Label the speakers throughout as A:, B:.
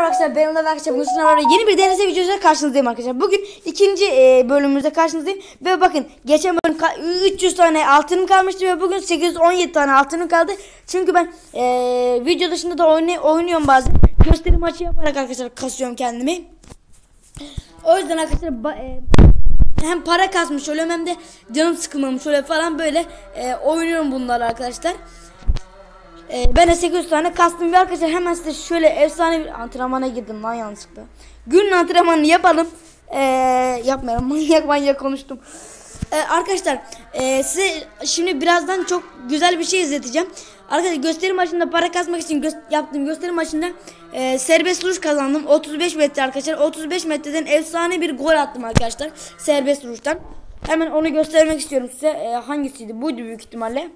A: arkadaşlar, ben Önder arkadaşlar. Bugün sizlerle yeni bir DLS videosuyla karşınızdayım arkadaşlar. Bugün ikinci bölümümüzde karşınızdayım. Ve bakın geçen bölüm 300 tane altınım kalmıştı ve bugün 817 tane altınım kaldı. Çünkü ben video dışında da oynuyorum bazen. Gösteri maçı yaparak arkadaşlar kasıyorum kendimi. O yüzden arkadaşlar hem para kasmış oluyorum hem de canım sıkılmamış oluyor falan, böyle oynuyorum bunlar arkadaşlar. Ben de 800 tane kastım bir arkadaşlar. Hemen size şöyle efsane bir antrenmana girdim lan yanlışlıkla. Günün antrenmanını yapalım. Yapmayalım, manyak konuştum. Arkadaşlar size şimdi birazdan çok güzel bir şey izleteceğim. Arkadaşlar gösteri maçında para kasmak için yaptığım gösteri maçında serbest vuruş kazandım. 35 metre arkadaşlar. 35 metreden efsane bir gol attım arkadaşlar. Serbest vuruştan. Hemen onu göstermek istiyorum size. Hangisiydi? Buydu büyük ihtimalle.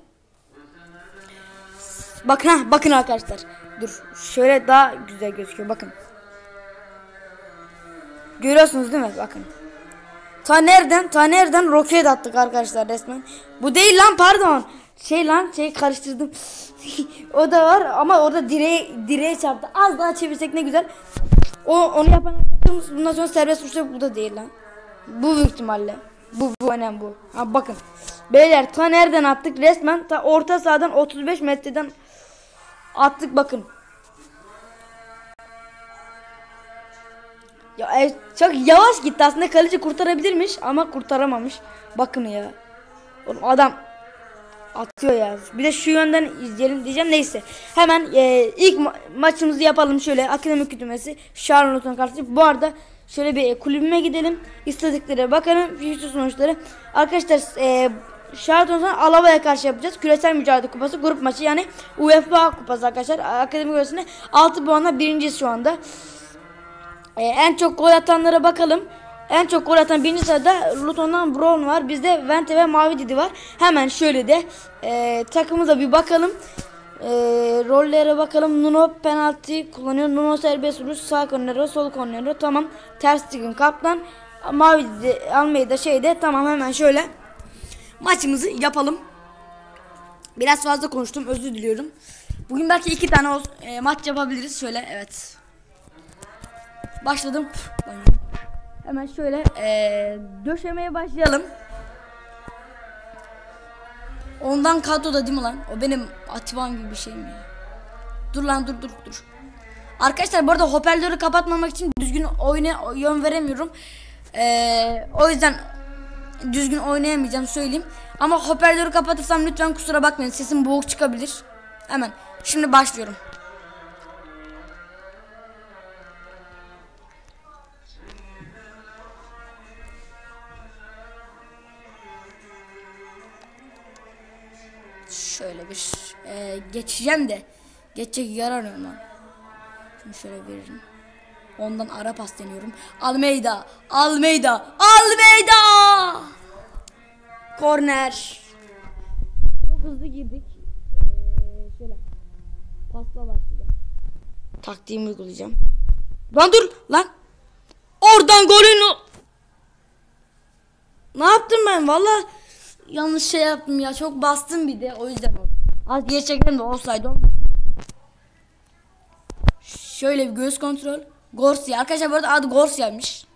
A: Bakın arkadaşlar. Dur. Şöyle daha güzel gözüküyor. Bakın. Görüyorsunuz değil mi? Bakın. Ta nereden roket attık arkadaşlar resmen. Bu değil lan, pardon. Karıştırdım. O da var ama orada direğe çarptı. Az daha çevirsek ne güzel. Onu yapan arkadaşlarımız bundan sonra serbest vuruşta, bu da değil lan. Bu büyük ihtimalle. Bu önemli bu. Ha bakın. Beyler ta nereden attık? Resmen ta orta sahadan 35 metreden attık bakın. Ya çok yavaş gitti aslında, kaleci kurtarabilirmiş ama kurtaramamış. Bakın ya. Oğlum adam atıyor ya. Bir de şu yönden izleyelim diyeceğim, neyse. Hemen ilk maçımızı yapalım şöyle. Akademi kütümesi Charlotte'un karşı. Bu arada şöyle bir kulübüme gidelim. İstatistiklere bakalım. Fiziksel sonuçları. Arkadaşlar Charlotte'dan Alava'ya karşı yapacağız. Küresel Mücadele Kupası grup maçı, yani UEFA Kupası arkadaşlar. Akademi göresinde 6 puanla birinciyiz şu anda. En çok gol atanlara bakalım. En çok gol atan birinci sırada Luton'dan Brown var. Bizde Vente ve Mavi Didi var. Hemen şöyle de takımıza bir bakalım. Rollere bakalım. Nuno penaltı kullanıyor. Nuno serbest vuruş. Sağ kornero, sol kornero. Tamam. Ter Stegen kaptan. Mavi Didi Almeida şeyde. Tamam, hemen şöyle maçımızı yapalım. Biraz fazla konuştum, özür diliyorum. Bugün belki 2 tane maç yapabiliriz. Şöyle evet. Başladım. Hemen şöyle döşemeye başlayalım. Ondan kadroda değil mi lan? O benim Ativan gibi bir şey mi ya? Dur lan, dur. Arkadaşlar bu arada hoparlörü kapatmamak için düzgün yön veremiyorum. O yüzden düzgün oynayamayacağım, söyleyeyim. Ama hoparlörü kapatırsam lütfen kusura bakmayın, sesim boğuk çıkabilir. Hemen şimdi başlıyorum. Şöyle bir geçeceğim de geçecek yer arıyorum lan. Şimdi şöyle veririm. Ondan ara pas deniyorum. Almeida. Korner. Çok hızlı girdik. Şöyle pasla başlayacağım. Taktiğimi uygulayacağım. Lan dur lan. Oradan golünü. Ne yaptım ben? Vallahi yanlış şey yaptım ya. Çok bastım bir de, o yüzden oldu. Az gerçekten de olsaydı. Şöyle bir göz kontrol. Garcia. Arkadaşlar bu arada adı Garcia'ymış.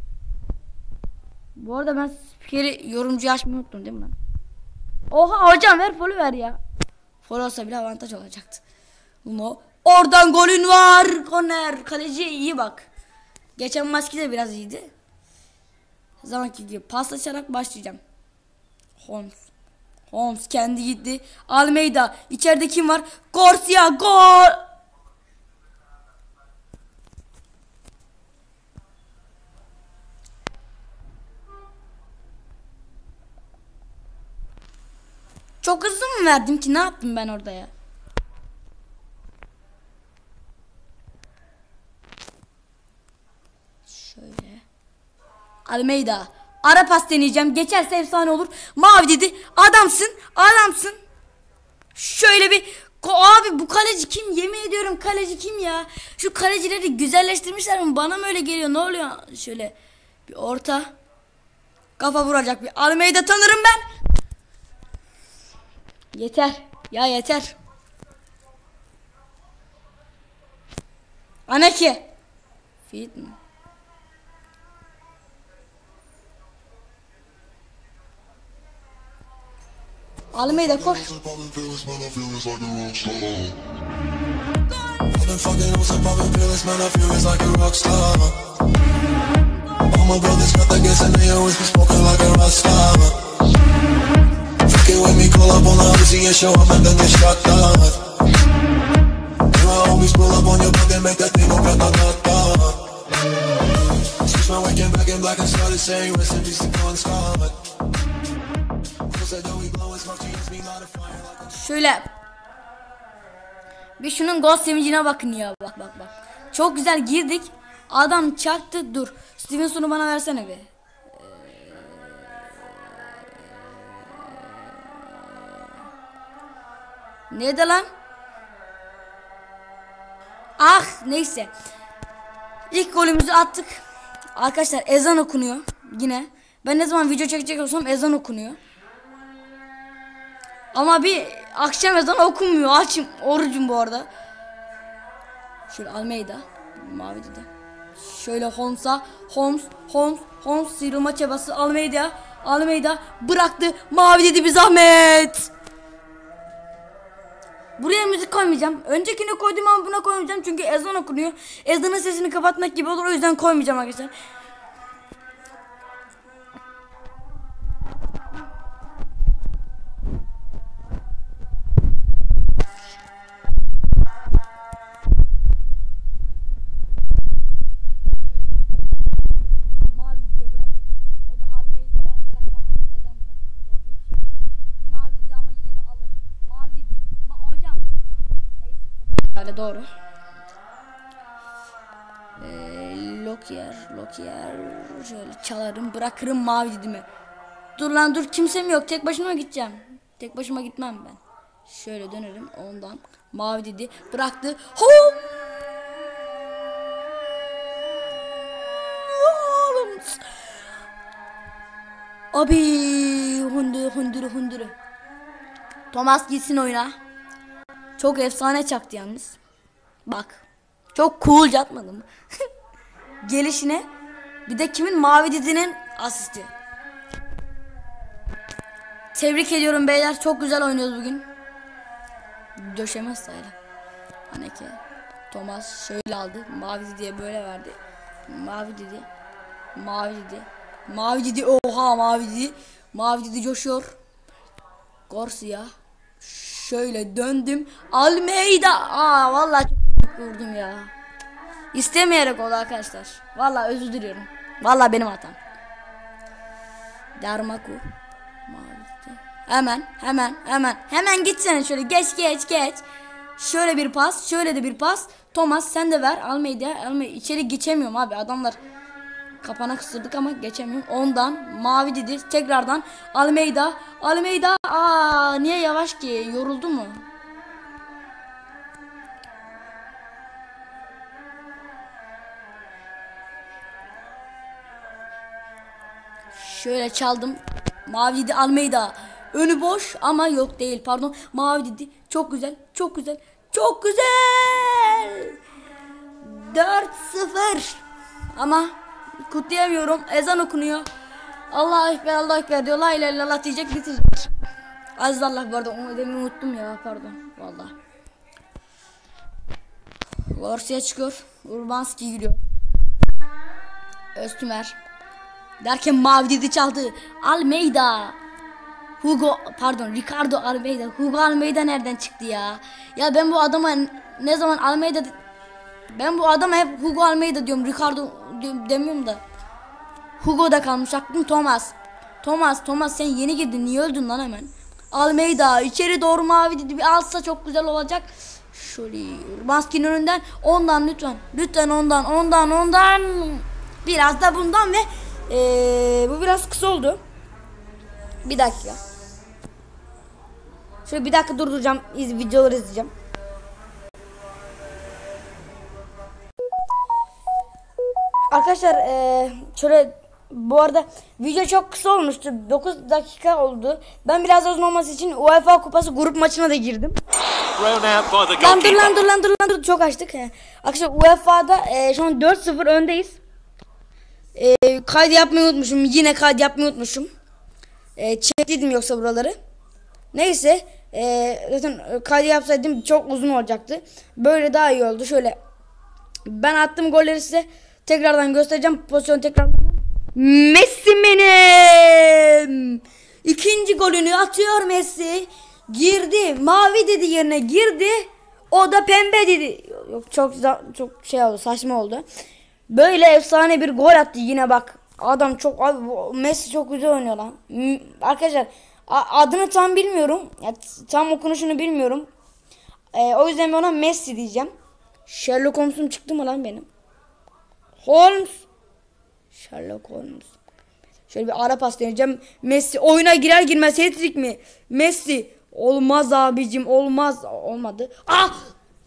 A: Bu arada ben spikeri, yorumcuyu açmayı unuttum değil mi lan? Oha hocam, ver follow ver ya. Follow olsa bile avantaj olacaktı. Bunu oradan golün var. Korner. Kaleci iyi bak. Geçen maçki de biraz iyiydi. Zamanki gibi paslaşarak başlayacağım. Holmes kendi gitti. Almeida. İçeride kim var? Garcia. Gol. Çok hızlı mı verdim ki? Ne yaptım ben orada ya? Şöyle. Almeida. Ara pas deneyeceğim. Geçerse efsane olur. Mavi dedi. Adamsın. Şöyle bir abi, bu kaleci kim? Yemin ediyorum kaleci kim ya? Şu kalecileri güzelleştirmişler mi? Bana mı öyle geliyor? Ne oluyor? Şöyle bir orta. Kafa vuracak bir Almeida tanırım ben. Yeter. Anaki. Feed mi? Almeyda koş. Şöyle bir şunun gol sevincine bakın ya, bak. Çok güzel girdik. Adam çaktı, dur. Stevenson'u bana versene be. Neydi lan? Ah neyse. İlk golümüzü attık. Arkadaşlar ezan okunuyor yine. Ben ne zaman video çekecek olsam ezan okunuyor. Ama bir akşam ezan okunmuyor. Açım orucum bu arada. Şöyle Almeida. Mavi dedi. Şöyle Holmes'a. Holmes sıyrılma çabası. Almeida bıraktı. Mavi dedi bir zahmet. Buraya müzik koymayacağım. Öncekine koydum ama buna koymayacağım çünkü ezan okunuyor. Ezanın sesini kapatmak gibi olur, o yüzden koymayacağım arkadaşlar. Mavi diye bırakıp o da Almeida'ya bırakamaz. Neden bırakamaz? Orada bir şey oldu. Mavi dedi ama yine de alır. Mavi dedi. Hocam. Neyse. Böyle doğru. Lokier. Şöyle çalarım, bırakırım mavi dedimi. Dur lan dur, kimsem yok. Tek başıma gideceğim. Tek başıma gitmem ben. Şöyle dönerim ondan. Mavi dedi. Bıraktı. Holmes. Abi hunduru. Thomas gitsin oyuna. Çok efsane çaktı yalnız. Bak. Çok cool atmadım. Gelişine. Bir de kimin? Mavi dizinin asisti. Tebrik ediyorum beyler. Çok güzel oynuyoruz bugün. Döşemez sayılı. Haneke. Thomas şöyle aldı. Mavi diye böyle verdi. Mavi dedi. Oha Mavi dedi coşuyor. Garcia. Şöyle döndüm. Almeida. Vallahi çok vurdum ya. İstemeyerek oldu arkadaşlar. Vallahi özür diliyorum. Vallahi benim hatam. Darmaku. Hemen gitsene şöyle. Geç. Şöyle bir pas. Şöyle de bir pas. Thomas sen de ver. Almeida içeri geçemiyorum abi. Adamlar kapana kısırdık ama geçemiyorum. Ondan mavi dedi. Tekrardan Almeida. Niye yavaş ki? Yoruldu mu? Şöyle çaldım. Mavi dedi Almeida. Önü boş ama yok değil. Pardon. Mavi dedi. Çok güzel. 4-0. Ama kutlayamıyorum. Ezan okunuyor. Allahu Ekber diyor. La ilahe illallah diyecek, bitirecek. Aziz Allah, bu arada onu demeyi unuttum ya. Pardon. Vallahi. Garcia çıkıyor. Urbanski giriyor. Öztümer. Derken mavi dedi çaldı. Almeida. Ricardo Almeida. Hugo Almeida nereden çıktı ya? Ya ben bu adama ne zaman Almeida... Ben bu adama hep Hugo Almeida diyorum. Ricardo demiyorum da. Hugo'da kalmış aklım. Thomas sen yeni girdin. Niye öldün lan hemen? Almeida içeri doğru mavi dedi. Bir alsa çok güzel olacak. Şöyle Urbanski'nin önünden. Ondan lütfen ondan. Biraz da bundan ve bu biraz kısa oldu. Bir dakika. Şöyle bir dakika durduracağım. Videoları izleyeceğim. Arkadaşlar şöyle bu arada video çok kısa olmuştu. 9 dakika oldu. Ben biraz uzun olması için UEFA Kupası grup maçına da girdim.
B: Thrown out by the
A: Lan dur
B: goalkeeper.
A: lan dur çok açtık. Arkadaşlar UEFA'da şu an 4-0 öndeyiz. Kaydı yapmayı unutmuşum. Yine kaydı yapmayı unutmuşum. Çektiydim yoksa buraları. Neyse. Zaten kaydı yapsaydım çok uzun olacaktı. Böyle daha iyi oldu. Şöyle. Ben attığım golleri size tekrardan göstereceğim. Pozisyon tekrardan. Messi benim. İkinci golünü atıyor Messi. Girdi. Mavi dedi yerine girdi. O da pembe dedi. Yok çok şey oldu. Saçma oldu. Böyle efsane bir gol attı yine bak. Adam çok Messi çok güzel oynuyor lan. Arkadaşlar adını tam bilmiyorum. Ya, tam okunuşunu bilmiyorum. O yüzden ben ona Messi diyeceğim. Sherlock Holmes'um çıktı mı lan benim? Holmes. Sherlock Holmes. Şöyle bir ara pas deneyeceğim. Messi oyuna girer girmez hat-trick mi? Messi. Olmaz abicim olmaz. Olmadı. Ah!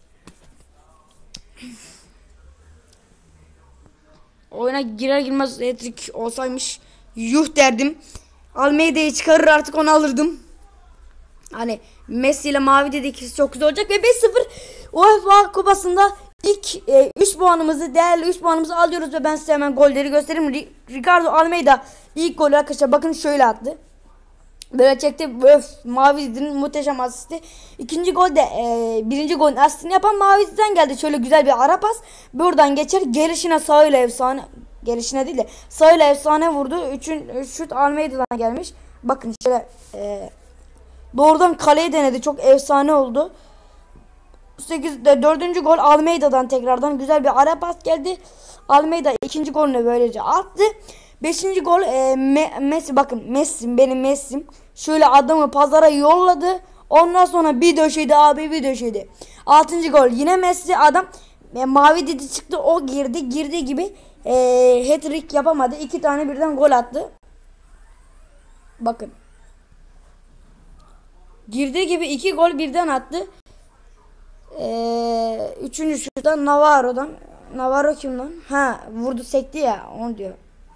A: Oyuna girer girmez hat-trick olsaymış yuh derdim. Almeida'yı çıkarır artık onu alırdım. Hani Messi ile Mavi dedi ikisi çok güzel olacak ve 5-0 UEFA Kupası'nda ilk 3 puanımızı değerli 3 puanımızı alıyoruz ve ben size hemen golleri göstereyim. Ricardo Almeida ilk golü arkadaşlar bakın şöyle attı. Böyle çekti. Mavi'nin muhteşem asisti. İkinci golde birinci golün asistini yapan Mavi'den geldi. Şöyle güzel bir ara pas. Buradan geçer. Gelişine sağıyla efsane. Gelişine değil de sağıyla efsane vurdu. Şut Almeida'dan gelmiş. Bakın şöyle doğrudan kaleye denedi. Çok efsane oldu. 8'de 4. gol Almeida'dan tekrardan güzel bir ara pas geldi. Almeida ikinci golünü böylece attı. 5. gol Messi bakın Messi benim Messi'm. Şöyle adamı pazara yolladı. Ondan sonra bir döşedi abi bir döşedi. 6. gol yine Messi adam mavi dedi çıktı o girdi gibi hat-trick yapamadı. 2 tane birden gol attı. Bakın. Girdiği gibi 2 gol birden attı. 3. şuttan Navarro'dan. Navarro kim lan? Ha vurdu sekti ya onu diyor.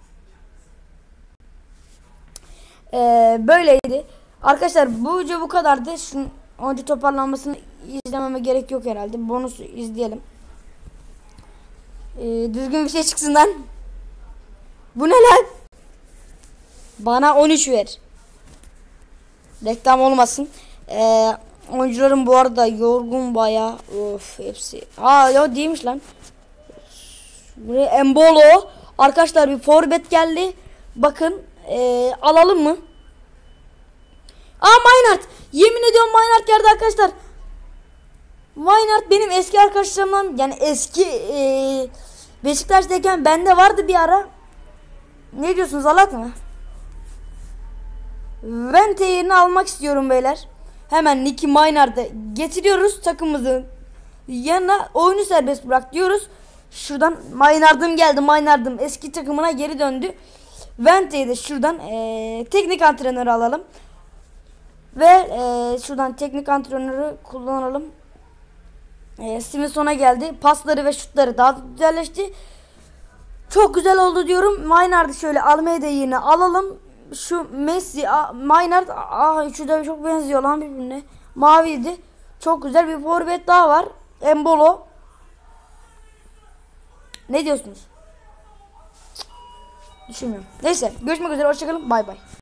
A: Böyleydi. Arkadaşlar bu video bu kadardı. Şunun önce toparlanmasını izlememe gerek yok herhalde. Bonusu izleyelim. Düzgün bir şey çıksın lan. Bu ne lan? Bana 13 ver. Reklam olmasın. Oyuncularım bu arada yorgun baya. Of hepsi. Ya değilmiş lan. Buraya Embolo. Arkadaşlar bir forvet geldi. Bakın. Alalım mı? Maynard. Yemin ediyorum Maynard geldi arkadaşlar. Maynard benim eski arkadaşlarımdan. Yani eski Beşiktaş'tayken bende vardı bir ara. Ne diyorsunuz alak mı? Vente yerini almak istiyorum beyler. Hemen Nicky Maynard'ı getiriyoruz takımımızın yanına. Oyunu serbest bırak diyoruz. Şuradan Maynard'ım geldi. Maynard'ım eski takımına geri döndü. Vente'yi de şuradan teknik antrenörü alalım. Ve şuradan teknik antrenörü kullanalım. Smithson'a geldi. Pasları ve şutları daha güzelleşti. Çok güzel oldu diyorum. Maynard'ı şöyle Almeida yerine alalım. Şu Messi, Maynard, üçü de çok benziyor lan birbirine. Maviydi. Çok güzel bir forvet daha var. Embolo. Ne diyorsunuz? Düşünmüyorum. Neyse görüşmek üzere. Hoşçakalın. Bay bay.